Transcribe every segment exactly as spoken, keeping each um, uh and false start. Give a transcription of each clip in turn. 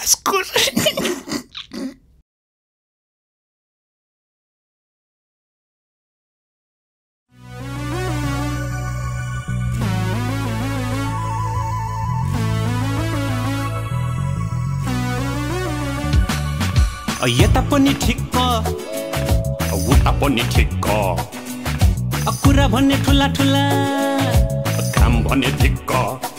Kaskus. यता पनि ठिक्क उता पनि ठिक्क कुरा भन्ने ठुला ठुला काम भन्ने ठिक्क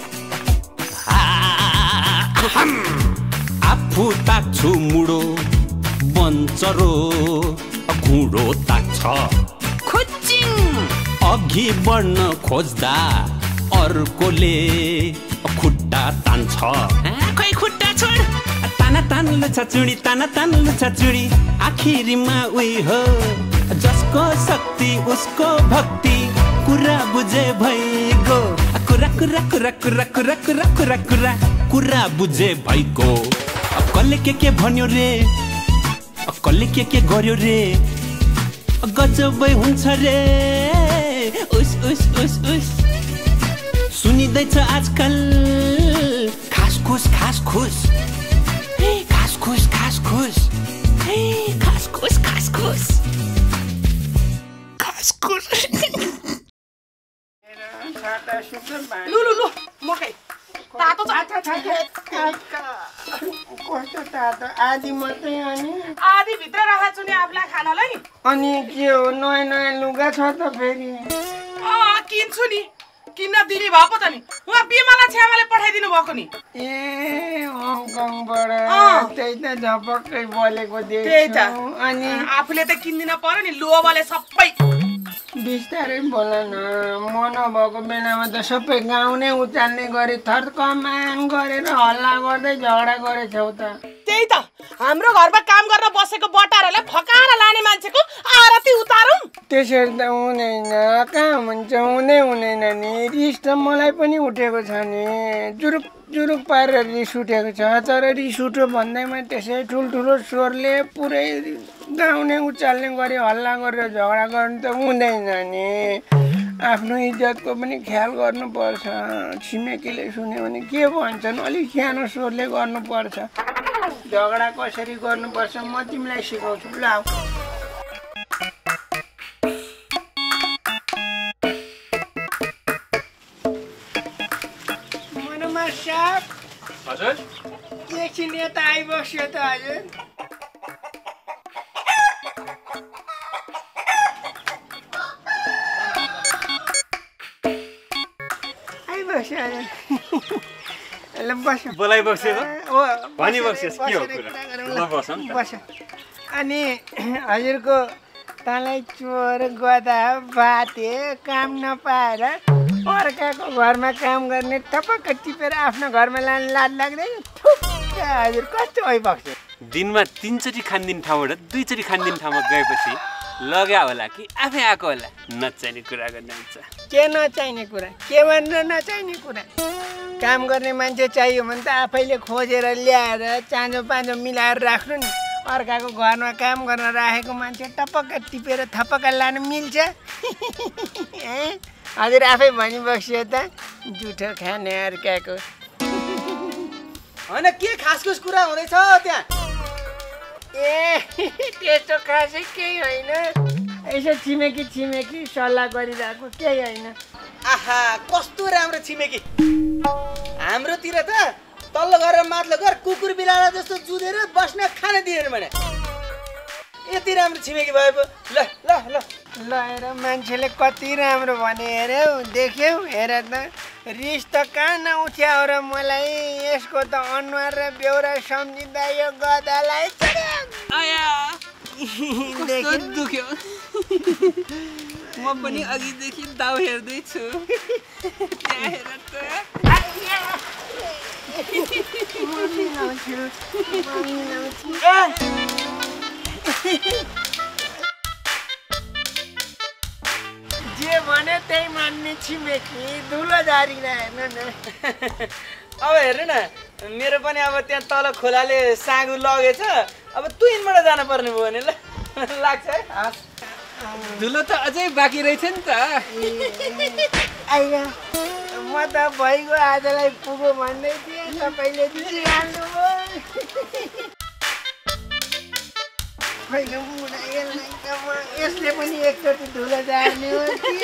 आफू ताक्छु मुडो बन्चरो घुँडो ताक्छ खुच्चिङ अघि बढ्न खोज्दा अर्कोले खुट्टा तान्छ खै खुट्टा छोड ताना तान लुछा चुडी ताना तान लुछा चुडी आखिरीमा उही हो जसको शक्ति उसको भक्ति कुरा बुझे भइगो कुरा कुरा कुरा कुरा कुरा कुरा कुरा कुरा कुरा बुझे भइगो कसले के के भन्यो रे कसले के के गर्यो रे गजबै हुन्छ रे उस उस उस उस सुनिँदैछ आजकल खास खुस खास खुस खास खुस खास खुस खास खुस खास खुस खास खुस लु लु लु मकै तातो छ कस्तो तातो आधी मात्रै अनि आधी भित्र राखेको छु नि आफूलाई खानलाई नि अनि के हो नयाँ नयाँ लुगा छ त फेरि अँ किन्छु नि किन्न दिने भएको त नि उहाँ बिमाला छ्यामाले पठाइदिनु भएको नि ए हङकङबाट त्यही त झपक्कै बोलेको त्यही देख्छु त अनि आफूले त किन्दिन पर्यो नि लोभले सबै बिस्तारै बोल न म नभएको बेलामा त सबै गाउँ नै उचाल्ने गरी थर्कमान गरेर हल्ला गर्दै झगडा गरेछौ त त्यही त हाम्रो घरमा काम गर्न बसेको बटारलाई फकाएर लाने मान्छेको आरती उतारौँ त्यसरी त हुँदैन कहाँ हुन्छ हुँदै हुँदैन नि रिस त मलाई पनि उठेको छ नि जुरुक जुरुक पारेर रिस उठेको छ तर रिस उठ्यो भन्दैमा त्यसै ठुल्ठुलो स्वरले पुरै गाउँ नै उचाल्ने गरी हल्ला गरेर झगडा गर्नु त हुँदैन नि आफ्नो इज्जतको पनि ख्याल गर्नुपर्छ छिमेकीले सुन्यो भने के भन्छन् अलिक सानो स्वरले गर्नुपर्छ झगडा कसरी गर्नुपर्छ म तिमीलाई सिकाउँछु ल मनोमा साहब हजुर एकछिन यता आइबस्यो त हजुर आइबस्यो हजुर ल बस्यो बोलाइ बसेको ओ भनी बस्योस् के हो कुरा ल बसौँ बस्यो अनि हजुरको तँलाई चोर गदा बाते काम नपाएर अर्काको घरमा काम गर्ने टपक्क टिपेर आफ्नो घरमा लाने लाज लाग्दैन थुक्क हजुर कस्तो भइबस्यो दिनमा तीनचोटि खानदिन ठाउँबाट दुईचोटि खानदिन ठाउँमा गएपछि लग्या होला कि आफै आएको होला नचाहिने कुरा गर्ने हुन्छ के नचाहिने कुरा के भनेर नचाहिने कुरा काम गर्ने मान्छे चाहियो भने त आफैले खोजेर ल्याएर चाँजो पाँजो मिलाएर राख्नु नि अर्काको घरमा काम गर्न राखेको मान्छे टपक्क टिपेर थपक्क लानु मिल्छ हजुर आफै भनिबस्यो त जुठो खाने अर्काको होइन के खासखुस कुरा हुँदैछ त्यहाँ ए त्यस्तो खासै केही होइन यसो छिमेकी छिमेकी सल्लाह गरिरहेको केही होइन आहा कस्तो राम्रो छिमेकी हाम्रोतिर त तल्लो घर र माथिल्लो घर कुकुर बिलाडा जस्तो जुधेर बस्न खान दिएन भने यति राम्रो छिमेकी भए पो ल ल ल ल हेर मान्छेले कति राम्रो भने हेऱ्यौ देख्यौ हेर त रिस त कहाँ नउठ्याउ र मलाई यसको त अनुहार र बेहोरा सम्झिँदा यो गदालाई दुख्यो म पनि अघिदेखि दाउ हेर्दैछु त्यहाँ हेर त जे भने त्यही मान्ने छिमेकी धुलो झारिन हेर्नु न अब हेर्नु न मेरो पनि अब त्यहाँ तल खोलाले सागु लगेछ अब तुइनबाट जानु पर्ने भयो भने ल लाग्छ है धुलो त अझै बाँकी रहेछ नि त आइया म त भइगयो आजलाई पुगो भन्दै थिएँ तपाईँले चिहाल्नु भयो होइन मुना यसले पनि एकचोटि धुलो जाने हो कि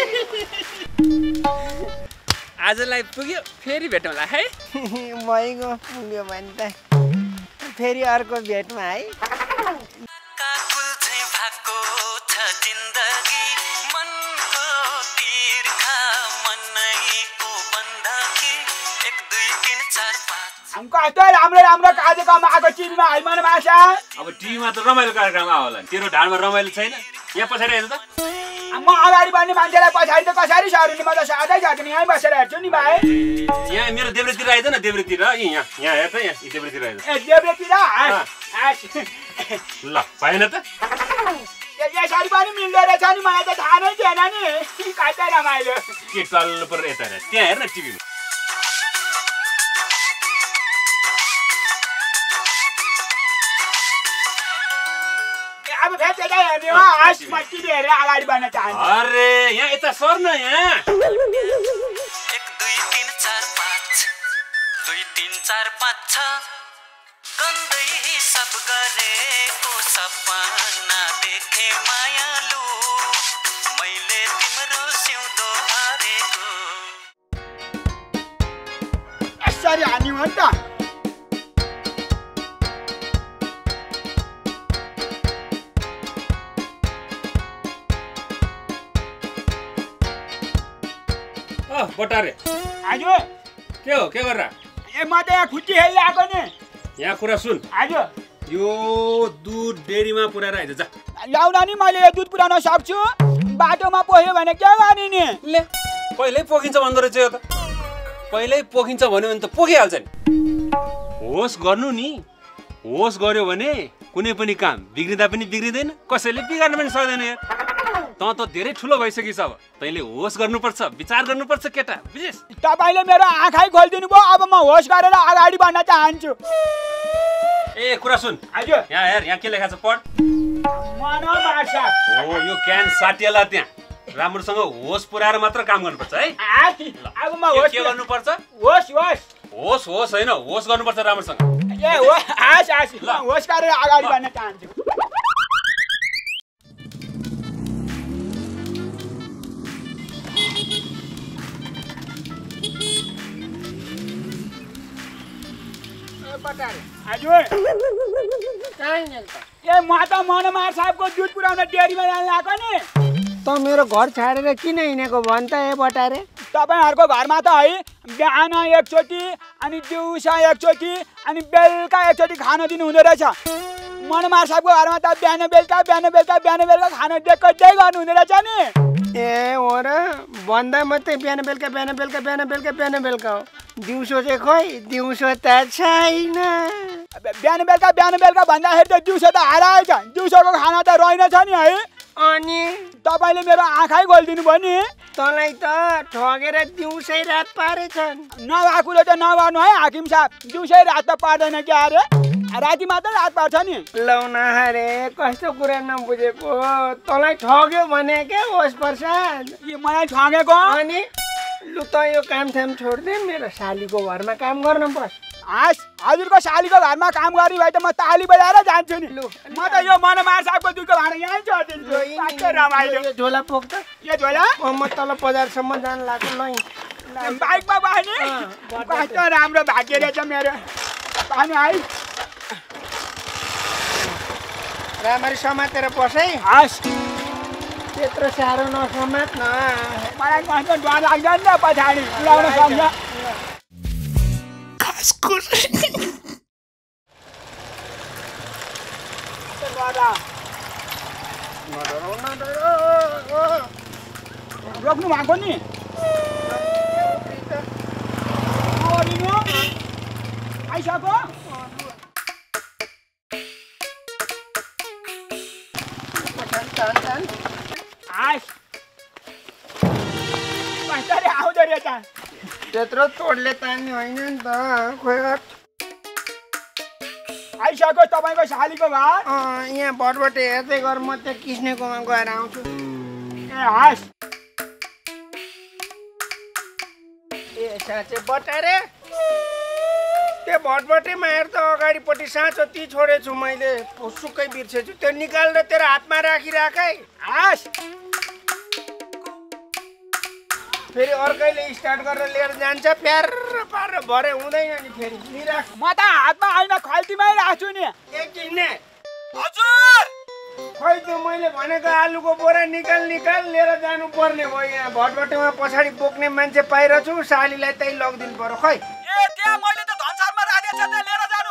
आजलाई पुग्यो फेरि भेटौँला है भइगयो पुग्यो भने त फेरि अर्को भेटमा है काकुल झै भएको छ जिन्दगी मनको तिर्खा मनैको बन्दकी एक दुई तीन चार पाँच हमको कस्तो राम्रो राम्रो कार्यक्रम आएको टिभीमा हैमन माछा अब टिभीमा त रमाइलो कार्यक्रम आयो होला तेरो ढाडमा रमाइलो छैन यहाँ पछाडि हेर्नु त म अगाडि बढ्ने मान्छेलाई पछाडि त कसरी सरुने म त सधैँ सक्ने यहीँ बसेर हेर्छु नि भाइ यहाँ मेरो देब्रेतिर आइज न देब्रेतिर यहाँ यहाँ हेर त यहाँ देब्रेतिर आइज ए देब्रेतिर ल भएन त यसरी पनि मिल्दो रहेछ नि मलाई त थाहा नै थिएन नि कतै रमाइलो के टल्लो पर यता हेर त्यहाँ हेर न टिभीमा अब फेरि त्यतै हेर्ने हो हस् म टिभी हेरेर अगाडि बढ्न चाहन्छु अरे यहाँ यता सर न यहाँ एक दुई तीन चार पाँच दुई तीन चार पाँच छ गन्दै हिसाब गरेको सपना देखे मायालु मैले तिम्रो सिउँदो हरेको यसरी हान्ने हो नि त बटारे हजुर के हो के गरेर ए म त यहाँ खुट्टी खेल्न आएको नि यहाँ कुरा सुन हजुर यो दुध डेरीमा पुऱ्याएर आइज जा ल्याउँदा नि मैले यो दुध पुऱ्याउन सक्छु बाटोमा पोख्यो भने के गर्ने नि ले पहिल्यै पोखिन्छ भन्दो रहेछ यो त पहिल्यै पोखिन्छ भन्यो भने त पोखिहाल्छ नि होस् गर्नु नि होस् गर्यो भने कुनै पनि काम बिग्रिँदा पनि बिग्रिँदैन कसैले बिगार्न पनि सक्दैन यार त त धेरै ठुलो भइसकिस् अब तैँले होस् गर्नुपर्छ विचार गर्नुपर्छ केटा बुझिस् तपाईँले मेरो आँखै खोलिदिनु भयो अब म होस् गरेर अगाडि बढ्न चाहन्छु ए कुरा सुन हजुर यहाँ हेर यहाँ के लेखा छ पढ मन मार्छ हो यो क्यान साटिएला त्यहाँ राम्रोसँग होस् पुऱ्याएर मात्र काम गर्नुपर्छ है अब म होस् के गर्नुपर्छ होस् होस् होस् होस् होइन होस् गर्नुपर्छ राम्रोसँग ए हो आश आश ल होस् गरेर अगाडि बढ्न चाहन्छु हजुर ए म त मनमार साहबको दुध पुऱ्याउन डेरीमा जान लाग्यो नि त मेरो घर छाडेर किन हिँडेको भन् त ए बटारे तपाईँहरूको घरमा त है बिहान एकचोटि अनि दिउँसो एकचोटि अनि बेलुका एकचोटि खान दिनु हुँदो रहेछ मनमार साहबको घरमा त बिहान बेलुका बिहान बेलुका बिहान बेलुका खाना डेक्कै गर्नु हुँदो रहेछ नि ए हो र भन्दा मात्रै बिहान बेलुका बिहान बेलुका बिहान बेलुका बिहान बेलुका हो दिउँसो चाहिँ खोइ दिउँसो त छैन बिहान बेलुका बिहान बेलुका भन्दाखेरि त दिउँसो त हराएछ दिउँसोको खाना त रहेनछ नि है अनि तपाईँले मेरो आँखै खोलिदिनु भयो नि तँलाई त ठगेर दिउँसै रात पारेछन् नभएको कुरो त नगर्नु है हाकिम साहब दिउँसै रात त पार्दैन क्या अरे राति मात्रै रात पार्छ नि लौ न अरे कस्तो कुरा नबुझेको तँलाई ठग्यो भने के होस् प्रसाद यो मलाई ठगेको अनि लु त यो काम थाम छोड्दे मेरो सालीको घरमा काम गर्न बस हस् हजुरको सालीको घरमा काम गर्ने भए त म ताली बजाएर जान्छु नि लु म त यो मनमार साहबको दुधको भाँडा यहीँ छोडिदिन्छु रमाइलो यो झोला पोख त यो झोला म तल बजारसम्म जान लाग्यो ल बाइकमा बस्ने कस्तो राम्रो भाग्य रहेछ मेरो अनि है राम्ररी समातेर बस है हस् त्यत्रो साह्रो नसमात न मलाई कस्तो डर लाग्दैन नि पछाडि उडाउन सक्छ रोक्नु भएको नि आइसक्यो कसरी आउँदो रहेछ त्यत्रो तोडले तान्ने होइन नि त खोइ आइसक्यो तपाईँको सालीको घर यहाँ भटबाट हेर्दै गर म त्यहाँ किस्नेकोमा गएर आउँछु ए हस् ए साँच्चै बटारे त्यो भटभटे माएर त अगाडिपट्टि साँचो ती छोडेछु मैले सुक्कै बिर्सेछु त्यो निकालेर तेरो हातमा राखिराख है आस फेरि अर्कैले स्टार्ट गरेर लिएर जान्छ प्यार पारेर भरे हुँदैन नि फेरि लिराख म त हातमा होइन खल्तीमै राख्छु नि एकछिन ने हजुर खै त्यो मैले भनेको आलुको बोरा निकाल निकाल लिएर जानु पर्ने भयो यहाँ भटभटेमा पछाडि बोक्ने मान्छे पाइरहेछु सालीलाई त्यही लगिदिनु पर्यो खै ए त्यहाँ मैले त धनसारमा राखेको छ त्यहाँ लिएर जानु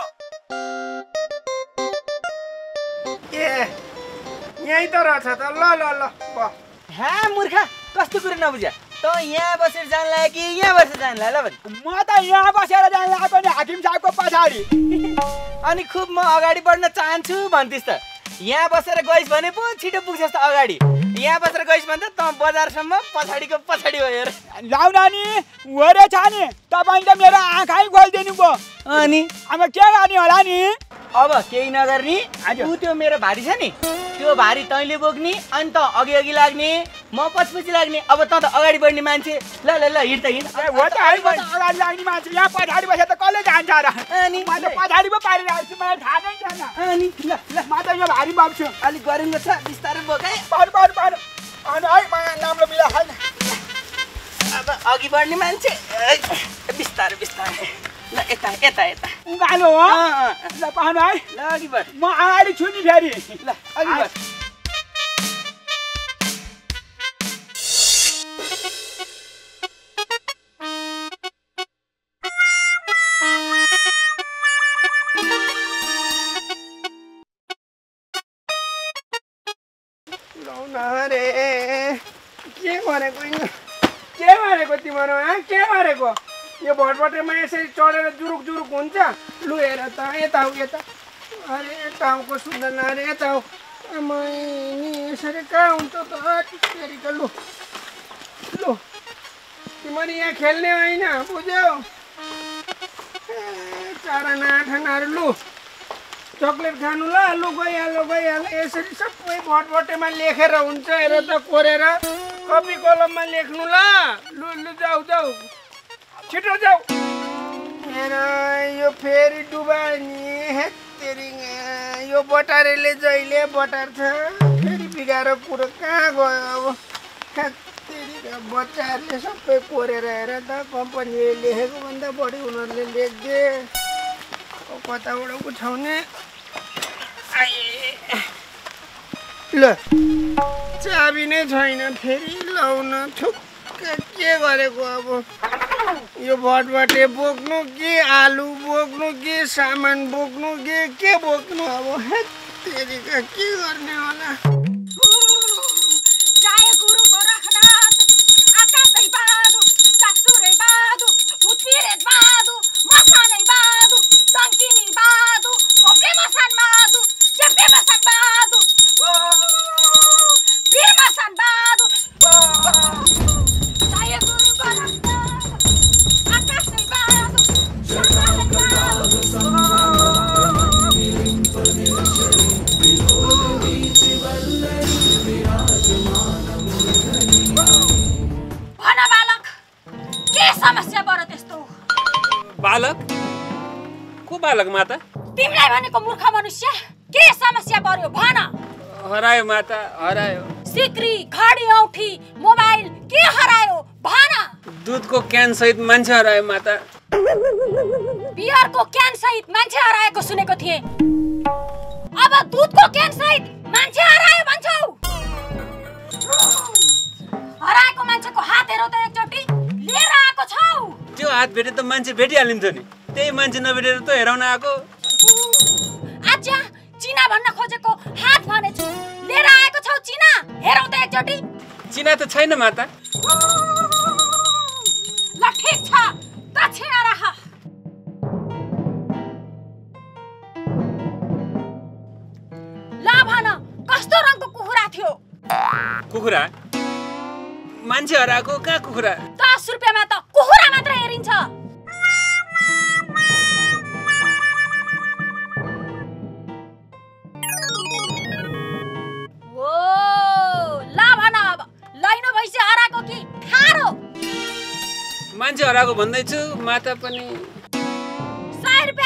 ए यहीँ त रहेछ त ल ल ल ब ह्या मूर्ख कस्तो कुरो नबुझ्या त यहाँ बसेर जान लाग्यो कि यहाँ बसेर जान लाग्यो ल भने म त यहाँ बसेर जान लागेको नि हाकिम साहबको पछाडि अनि खुब म अगाडि बढ्न चाहन्छु भन्थिस् त यहाँ बसेर गइस् भने पो छिटो पुग्छस् त अगाडि यहाँ बसेर गइस् भने त त बजारसम्म पछाडिको पछाडि भयो हेर लाउ नानी वरे छ नि तपाईँले मेरो आँखै खोलिदिनु भयो अनि अब के गर्ने होला नि अब केही नगर्ने ऊ त्यो मेरो भारी छ नि त्यो भारी तैँले बोक्ने अनि त अघि अघि लाग्ने म पछपछि लाग्ने अब त त अगाडि बढ्ने मान्छे ल ल ल हिँड त हिँड ए हो त है म त अगाडि लाग्ने मान्छे यहाँ पछाडि बसे त कसले जान्छ र अनि म त पछाडि पो पारिरहेको छु मलाई थाहा नै छैन अनि ल ल म त यो भारी बोक्छु अलिक गरेको छ बिस्तारै बोकाइ पार पार पार अनि है म राम्रो बिला छैन अब अघि बढ्ने मान्छे बिस्तारै बिस्तारै ल यता यता यता उकालो हो ल पाउनु है ल अघि बढ म अगाडि छु नि फेरि ल अघि बढ अरे के गरेको के गरेको तिम्रो के गरेको यो भटभटेमा यसरी चढेर जुरुक जुरुक हुन्छ लु हेर त यता हो यता अरे यता आउको सुन्दैन अरे यता हो आमै नि यसरी कहाँ हुन्छ त फेरिको लु लु तिमीले यहाँ खेल्ने होइन बुझ्यौ चारना आठनाहरू लु चक्लेट खानु ल लु गइहाल्नु गइहाल्नु यसरी सबै भटभटेमा लेखेर हुन्छ हेर त कोरेर कपी कलममा लेख्नु ल लु लु जाऊ जाऊ छिटो जाऊ हेर यो फेरि डुबायो नि हेत्तेरी यो बटारेले जहिले बटार छ फेरि बिगाएर कुरो कहाँ गयो अब हेत्तेरी बच्चाहरूले सबै कोरेर हेर त कम्पनीले लेखेको भन्दा बढी उनीहरूले लेखिदिए कताबाट उठाउने ल चाबी नै छैन फेरि लाउन थुक्क के गरेको अब यो भटभटे बोक्नु कि आलु बोक्नु कि सामान बोक्नु कि के बोक्नु अब हेत्तेरीका के गर्ने होला जय गुरु गोरखनाथ आकाशै बादु चासुरे बादु पुत्रिरे बादु मसानै बादु डङ्किनी बादु कोपे मसान बादु चेपे मसान बादु वीर मसान बादु जय गुरु गोरखनाथ आकाशै बादु मसानै बादु भन बालक के समस्या बर त्यस्तो बालक को बालक माता तिमीलाई भनेको मूर्ख मनुष्य के समस्या पर्यो भन हरायो माता हरायो सिक्री घडी औठी मोबाइल के हरायो भन दुधको क्यान सहित मान्छे हरायो माता बियरको क्यान सहित मान्छे हराएको सुनेको थिए अब दुधको क्यान सहित मान्छे हरायो भन्छौ हराएको मान्छेको हात हेरौ त एकचोटि लिएर आएको छौ त्यो हात भेटे त मान्छे भेटिहालिन्थ्यो नि त्यही मान्छे नभेटेर त हेराउन आएको आज्या चिना भन्न खोजेको हात भनेछु लिएर आएको छौ चिना हेरौ त एकचोटि चिना त छैन माता ल ठिक छ दक्षिणा राख ल भन कस्तो रङको कुखुरा थियो कुखुरा मान्छे हराएको कहाँ कुखुरा दस रुपियाँमा त कुखुरा मात्र हेरिन्छ ओ ल भन अब लैनो भैँसी हराएको कि ठाडो मान्छे हराएको भन्दैछु माता पनि सय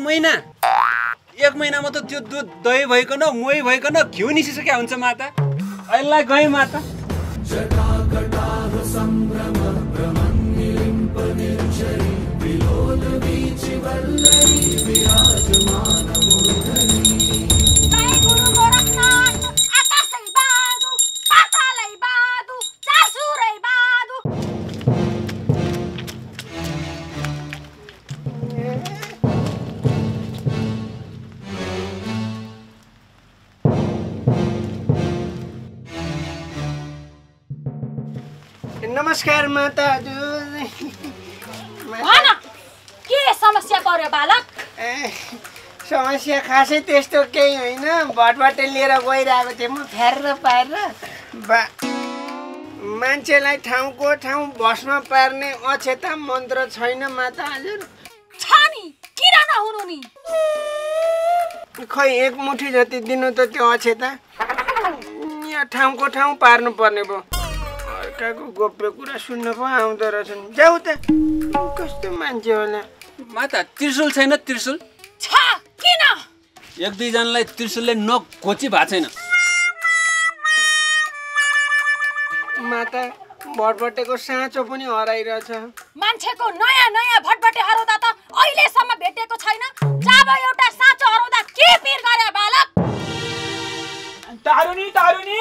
महिना एक महिनामा त त्यो दुध दही भइकन मोही भइकन घिउ निसिसक्या हुन्छ माता। अहिले गएँ माता। नमस्कार माता हजुर। भन के समस्या पर्यो बालक? ए, समस्या खासै त्यस्तो केही होइन। भटभटे लिएर गइरहेको थिएँ म फ्यारेर पारेर बा मान्छेलाई ठाउँको ठाउँ भस्म पार्ने अक्षता मन्त्र छैन माता हजुर। छ नि, किन नहुनु नि? खै एक मुठी जति दिनु त त्यो अक्षता। यहाँ ठाउँको ठाउँ पार्नु पर्ने भयो। अर्काको गोप्य कुरा सुन्न पो आउँदो रहेछन्। जाऊ त, कस्तो मान्छे होला। माता त्रिशूल छैन? त्रिशूल छ, किन? एक दुईजनालाई त्रिशूलले नख घोची भएको छैन। माता भटभटेको साँचो पनि हराइरहेछ। मान्छेको नयाँ नयाँ भटभटे हराउँदा त अहिलेसम्म भेटेको छैन। जब एउटा साँचो हराउँदा के पिर गरे बालक? तारुनी तारुनी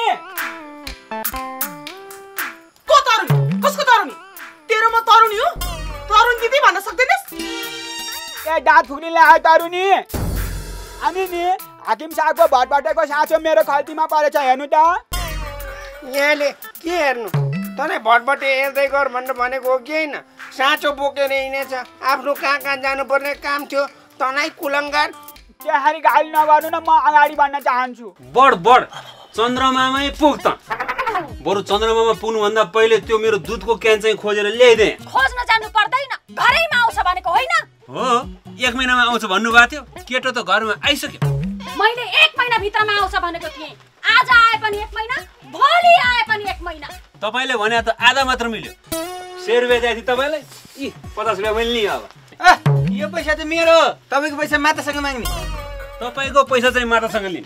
को तरुनी? कसको तरुनी? तेरो म तरुनी हो? तरुण दिदी भन्न सक्दैनस्? ए दाँत फुक्नेले आयो तारुनी। अनि नि हाकिम साहबको भटभटेको साँचो मेरो खल्तीमा परेछ, हेर्नु त। यहाँले के हेर्नु? तँलाई भटभटे हेर्दै गर भनेर भनेको हो कि होइन? साँचो बोकेर हिँडेछ। आफ्नो कहाँ कहाँ जानुपर्ने काम थियो। तँलाई कुलङ्गार। त्यसरी गाली नगर्नु न, म अगाडि बढ्न चाहन्छु। बढ बढ चन्द्रमामै पुग त। बरु चन्द्रमामा पुग्नुभन्दा पहिले त्यो मेरो दुधको क्यान चाहिँ खोजेर ल्याइदे। खोज्न जानु पर्दैन, घरैमा आउँछ भनेको होइन? हो, एक महिनामा आउँछ भन्नुभएको थियो। केटो त घरमा आइसक्यो। मैले एक महिना भित्रमा आउँछ भनेको थिएँ। आज आए पनि एक महिना, भोलि आए पनि एक महिना। तपाईँले भने त आधा मात्र मिल्यो। सय रुपियाँ दिएको थिएँ तपाईँलाई। इ पचास रुपियाँ मैले लिएँ। अब यो पैसा त मेरो हो। तपाईँको पैसा मातासँग माग्ने। तपाईँको पैसा चाहिँ मातासँग लिने।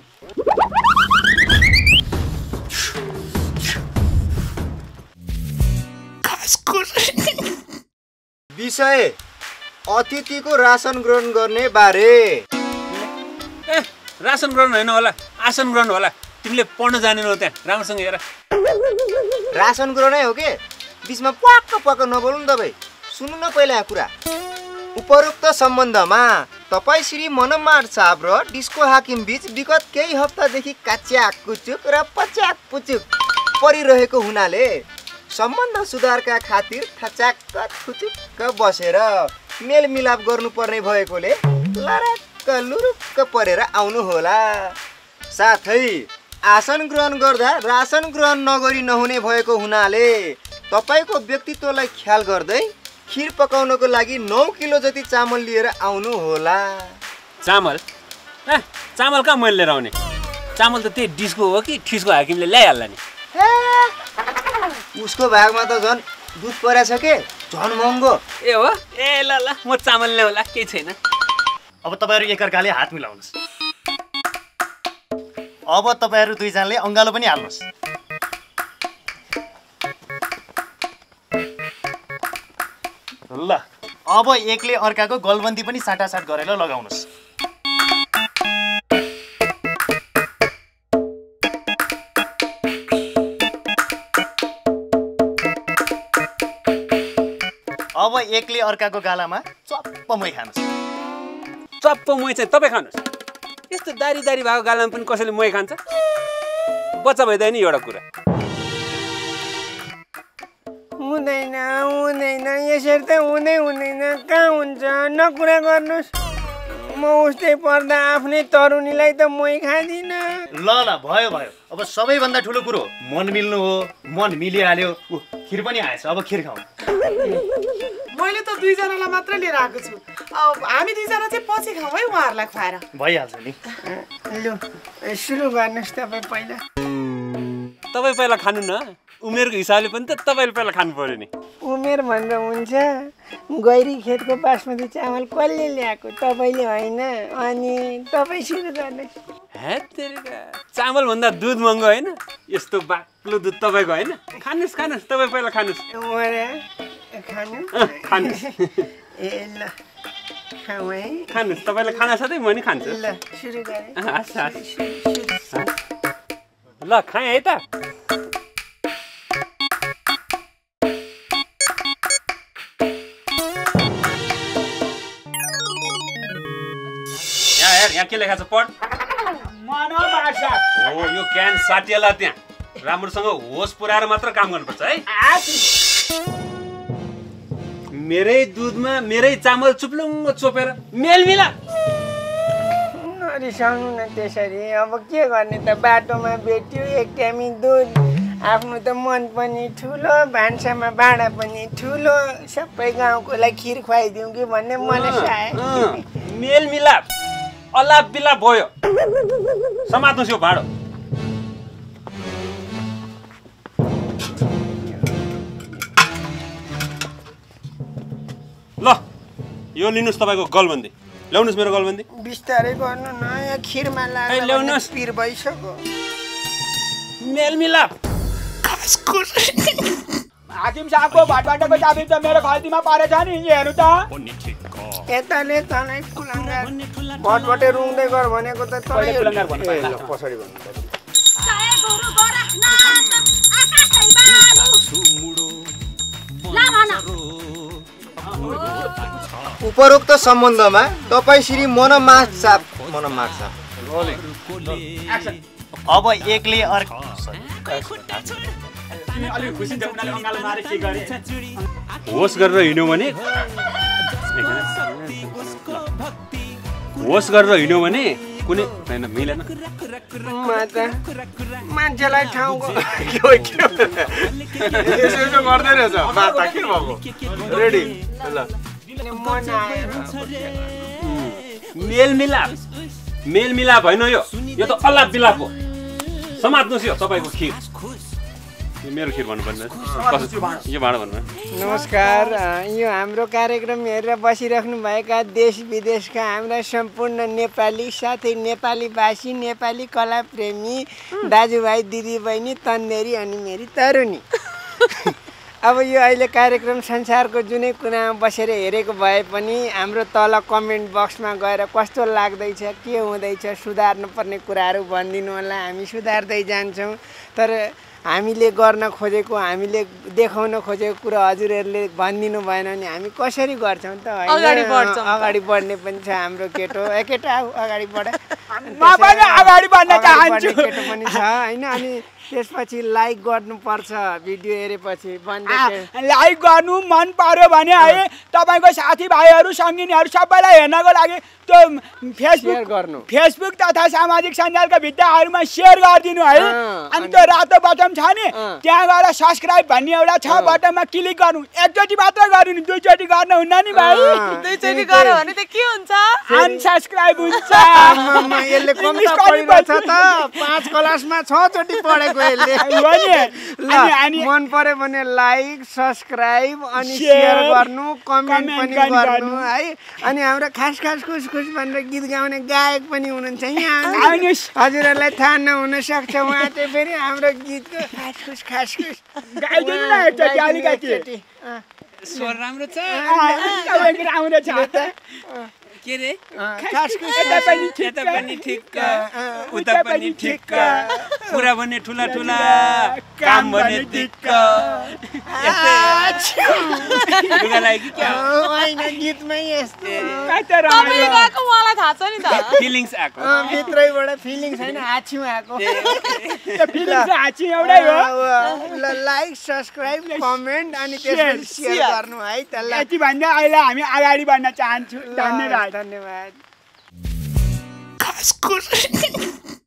विषय अतिथिको राशन ग्रहण गर्ने बारे। ए राशन ग्रहण होइन होला, आसन ग्रहण होला। तिमीले पढ्न जानेनौ त्यहाँ, राम्रोसँग हेर। राशन ग्रहणै हो के? बिचमा प्वाक्क प्वाक्क नबोल्नु नि तपाईँ। सुन्नु न पहिला कुरा। उपरोक्त सम्बन्धमा तपाईँ श्री मनमाड साहब र डिस्को हाकिम बीच विगत केही हप्तादेखि काच्याक कुचुक र पच्याक पुचुक परिरहेको हुनाले सम्बन्ध सुधारका खातिर थचाक्क खुचुक्क बसेर मेलमिलाप गर्नुपर्ने भएकोले लरक्क लुरुक्क परेर आउनु होला। साथै आसन ग्रहण गर्दा राशन ग्रहण नगरी नहुने भएको हुनाले तपाईँको व्यक्तित्वलाई ख्याल गर्दै खिर पकाउनको लागि नौ किलो जति चामल लिएर आउनु होला। चामल? ए चामल कहाँ मैले लिएर आउने? चामल त त्यही डिस्को हो कि ठिसको हाकिमले ल्याइहाल्ला नि। उसको भागमा त झन् दुध परेछ के, झन् महँगो। ए हो? ए ल ल म चामल ल्याउला, केही छैन। अब तपाईँहरू एकअर्काले हात मिलाउनुहोस्। अब तपाईँहरू दुईजनाले अङ्गालो पनि हाल्नुहोस्। ल अब एकले अर्काको गलबन्दी पनि साटासाट गरेर लगाउनुहोस्। अब एकले अर्काको गालामा चप्प मोही खानुहोस्। चप्प मोही चाहिँ तपाईँ खानुहोस्। यस्तो दारी दारी भएको गालामा पनि कसैले मोही खान्छ? बच्चा भइदियो नि एउटा कुरा। हुँदैन हुँदैन, यसरी त हुँदै हुँदैन। कहाँ हुन्छ? नकुरा गर्नुहोस्। म उस्तै पर्दा आफ्नै तरुनीलाई त मोही खाँदिनँ। ल ल भयो भयो। अब सबैभन्दा ठुलो कुरो मन मिल्नु हो। मन मिलिहाल्यो। ऊ खिर पनि आएछ, अब खिर खाउँ। मैले त दुईजनालाई मात्रै लिएर आएको छु। अब हामी दुईजना चाहिँ पछि खाउँ है, उहाँहरूलाई खुवाएर। भइहाल्छ नि। लु सुरु गर्नुहोस् तपाईँ पहिला। तपाईँ पहिला खानु न उमेरको हिसाबले पनि त तपाईँले पहिला खानु पर्यो नि उमेर भनेर हुन्छ गैरी खेतको बासमती चामल कसले ल्याएको तपाईँले होइन अनि तपाईँ सुरु गर्नुहोस् हे तेरिका चामलभन्दा दुध महँगो होइन यस्तो बाक्लो दुध तपाईँको होइन खानुहोस् खानुहोस् तपाईँ पहिला खानुहोस् खानु खानुहोस् ए ल खाऊ है खानुहोस् तपाईँले खाना साथै म नि खान्छु ल सुरु गरेँ हस् हस् ल खाएँ है त यहाँ के लेखा छ पढ हो यो क्यान साटिएला त्यहाँ राम्रोसँग होस पुऱ्याएर मात्र काम गर्नुपर्छ है मेरै दुधमा मेरै चामल चुप्लुङ्ग चोपेर मेलमिला नरिसाउनु न त्यसरी अब के गर्ने त बाटोमा भेट्यो एक ट्यामी दुध आफ्नो त मन पनि ठुलो भान्सामा भाँडा पनि ठुलो सबै गाउँकोलाई खिर खुवाइदिउँ कि भन्ने मनसा आयो मेलमिलाप अलाप बिलाप भयो समात्नुहोस् यो भाँडो ल यो लिनुहोस् तपाईँको गलबन्दी ल्याउनुहोस् मेरो गलबन्दी बिस्तारै गर्नु न यहाँ खिरमा लाग्यो ल्याउनुहोस् पिर भइसक्यो मेलमिलाप हाकिम साहबको भटभाटाको चाबी त मेरो खल्तीमा परेछ नि हेर्नु त यताले तनै कुलङ्गार भटभटे रुङ्दै गर भनेको त तलै कुलङ्गार भन्नु ए ल पछाडि भन्नु जय गुरु गोरखनाथ आकाशै बाबु ला भन उपरोक्त सम्बन्धमा तपाईँ श्री मनमार्ग साहब मनमार्ग साहब अब एकले अर्को होस गरेर हिँड्यो भने होस गरेर हिँड्यो भने कुनै होइन मिलेन मान्छेलाई ठाउँको गर्दै रहेछ माता के भएको रेडी ल मन आएर मेलमिलाप मेलमिलाप होइन यो यो त अल्लाप बिलाप हो समात्नुहोस् यो तपाईँको खिर मेरो खिर भन्नुपर्ने यो भाँडो भन्नु नमस्कार यो हाम्रो कार्यक्रम हेरेर बसिराख्नु भएका देश विदेशका हाम्रा सम्पूर्ण नेपाली साथै नेपालीभाषी नेपाली कलाप्रेमी दाजुभाइ दिदीबहिनी तन्नेरी अनि मेरी तरुनी अब यो अहिले कार्यक्रम संसारको जुनै कुनामा बसेर हेरेको भए पनि हाम्रो तल कमेन्ट बक्समा गएर कस्तो लाग्दैछ के हुँदैछ सुधार्नुपर्ने कुराहरू भनिदिनु होला हामी सुधार्दै जान्छौँ तर हामीले गर्न खोजेको हामीले देखाउन खोजेको कुरा हजुरहरूले भनिदिनु भएन भने हामी कसरी गर्छौँ त होइन अगाडि बढ्ने पनि छ हाम्रो केटो ए केटो अगाडि बढ अगाडि बढ्न चाहन्छु केटो पनि छ होइन अनि त्यसपछि लाइक गर्नुपर्छ भिडियो हेरेपछि लाइक गर्नु मन पर्यो भने है तपाईँको साथीभाइहरू सङ्गिनीहरू सबैलाई हेर्नको लागि त्यो फेसबुक गर्नु फेसबुक तथा सामाजिक सञ्जालका भित्ताहरूमा सेयर गरिदिनु है अनि त्यो रातो बटन छ नि त्यहाँ गएर सब्सक्राइब भन्ने एउटा छ बटनमा क्लिक गर्नु एकचोटि मात्र गर्नु दुईचोटि गर्नु हुन्न नि भाइ दुईचोटि गर्यो भने त के हुन्छ अनसब्सक्राइब हुन्छ यसले कम त पढिरहेछ त पाँच क्लासमा छ चोटि पढेको यसले ल मन पर्यो भने लाइक सब्सक्राइब अनि सेयर गर्नु कमेन्ट पनि गर्नु है अनि हाम्रो खास खास खुस खुस भनेर गीत गाउने गायक पनि हुनुहुन्छ यहाँ हजुरहरूलाई थाहा नहुन सक्छ उहाँ चाहिँ फेरि हाम्रो गीतको खास खुस खास खुस गाइदिनु न एकचोटि अलिकति स्वर राम्रो छ राम्रो छ के रे खास खुस यता पनि यता पनि ठिक्क उता पनि ठिक्क कुरा भने ठुला ठुला काम भने दिक्क होइन गीतमै यस्तो उहाँलाई थाहा छ नि त फिलिङ्स आएको भित्रैबाट फिलिङ्स होइन हाछिउ आएको हाछी एउटै हो ल लाइक सब्सक्राइब कमेन्ट अनि त्यसपछि सेयर गर्नु है त ल यति भन्दा अहिले हामी अगाडि बढ्न चाहन्छु धन्यवाद धन्यवाद खास